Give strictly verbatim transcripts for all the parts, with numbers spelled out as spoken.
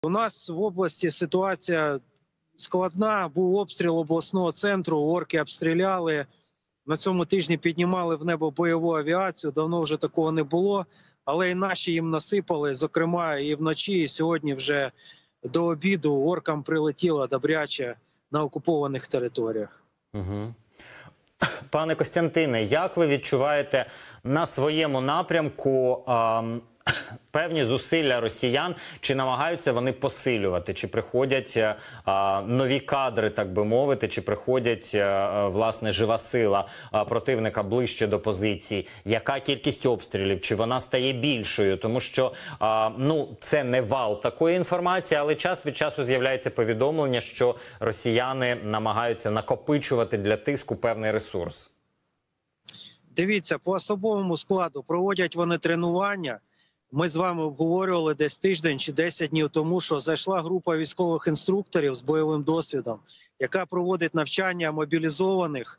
У нас в області ситуація складна. Був обстріл обласного центру, орки обстріляли. На цьому тижні піднімали в небо бойову авіацію, давно вже такого не було. Але і наші їм насипали, зокрема і вночі, і сьогодні вже до обіду оркам прилетіло добряче на окупованих територіях. Угу. Пане Костянтине, як ви відчуваєте на своєму напрямку а, певні зусилля росіян? Чи намагаються вони посилювати? Чи приходять а, нові кадри, так би мовити? Чи приходять, а, власне, жива сила а, противника ближче до позицій? Яка кількість обстрілів? Чи вона стає більшою? Тому що, а, ну, це не вал такої інформації, але час від часу з'являється повідомлення, що росіяни намагаються накопичувати для тиску певний ресурс. Дивіться, по особовому складу проводять вони тренування. Ми з вами обговорювали десь тиждень чи десять днів тому, що зайшла група військових інструкторів з бойовим досвідом, яка проводить навчання мобілізованих,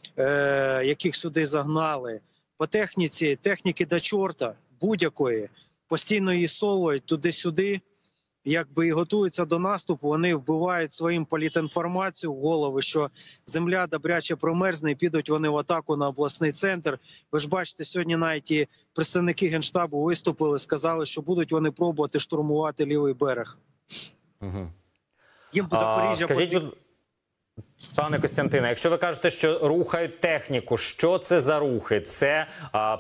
е яких сюди загнали. По техніці, техніки до чорта, будь-якої, постійно її совують туди-сюди, якби і готуються до наступу, вони вбивають своїм політінформацію в голови, що земля добряче промерзне і підуть вони в атаку на обласний центр. Ви ж бачите, сьогодні навіть і представники Генштабу виступили, сказали, що будуть вони пробувати штурмувати лівий берег. Угу. Їм по Запоріжжя... А, скажіть, потім... Пане Костянтине, якщо ви кажете, що рухають техніку, що це за рухи? Це... А...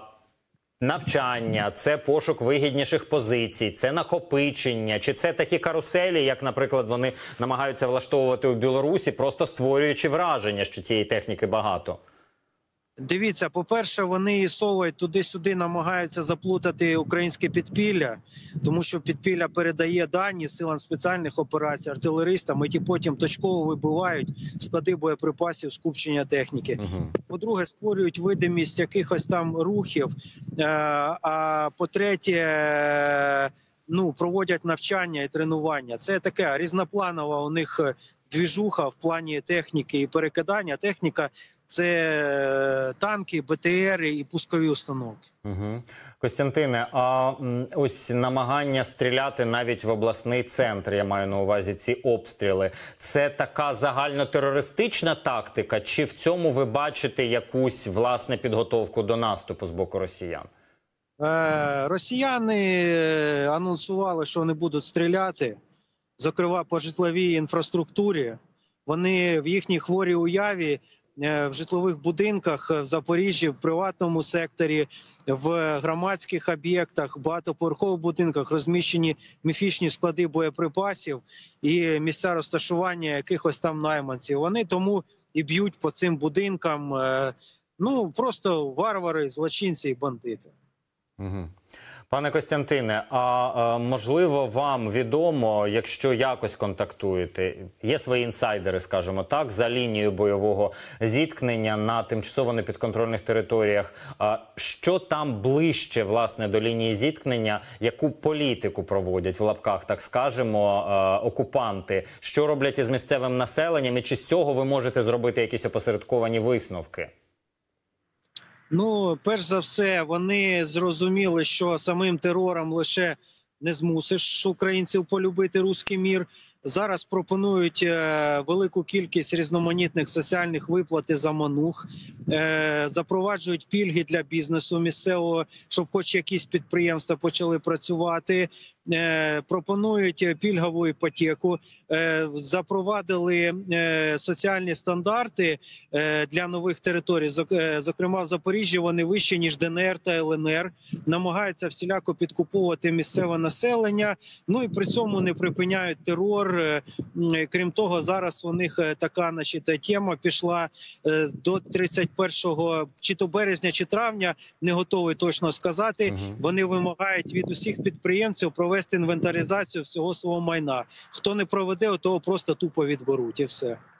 навчання, це пошук вигідніших позицій, це накопичення, чи це такі каруселі, як, наприклад, вони намагаються влаштовувати у Білорусі, просто створюючи враження, що цієї техніки багато? Дивіться, по-перше, вони і совують туди-сюди, намагаються заплутати українське підпілля, тому що підпілля передає дані силам спеціальних операцій, артилеристам, і ті потім точково вибивають склади боєприпасів, скупчення техніки. Угу. По-друге, створюють видимість якихось там рухів, а по-третє, ну, проводять навчання і тренування. Це таке різнопланова у них двіжуха в плані техніки і перекидання. Техніка – це танки, БТРи і пускові установки. Угу. Костянтине, а ось намагання стріляти навіть в обласний центр, я маю на увазі ці обстріли, це така загальнотерористична тактика, чи в цьому ви бачите якусь, власне, підготовку до наступу з боку росіян? Е, росіяни анонсували, що вони будуть стріляти, зокрема по житловій інфраструктурі. Вони в їхній хворій уяві в житлових будинках в Запоріжжі, в приватному секторі, в громадських об'єктах, багатоповерхових будинках розміщені міфічні склади боєприпасів і місця розташування якихось там найманців. Вони тому і б'ють по цим будинкам, ну, просто варвари, злочинці і бандити. Угу. Пане Костянтине, а, а можливо вам відомо, якщо якось контактуєте, є свої інсайдери, скажімо так, за лінією бойового зіткнення на тимчасово непідконтрольних територіях, а, що там ближче, власне, до лінії зіткнення, яку політику проводять, в лапках, так скажемо, а, окупанти, що роблять із місцевим населенням, і чи з цього ви можете зробити якісь опосередковані висновки? Ну, перш за все, вони зрозуміли, що самим терором лише не змусиш українців полюбити руський мір. Зараз пропонують е, велику кількість різноманітних соціальних виплат і заманух, е, запроваджують пільги для бізнесу місцевого, щоб хоч якісь підприємства почали працювати, е, пропонують пільгову іпотеку, е, запровадили е, соціальні стандарти е, для нових територій. Зокрема, в Запоріжжі вони вищі, ніж ДНР та ЛНР, намагаються всіляко підкуповувати місцеве населення, ну і при цьому не припиняють терор. Крім того, зараз у них така, значить, тема пішла до тридцять першого чи то березня, чи травня, не готовий точно сказати. Угу. Вони вимагають від усіх підприємців провести інвентаризацію всього свого майна. Хто не проведе, того просто тупо відберуть і все.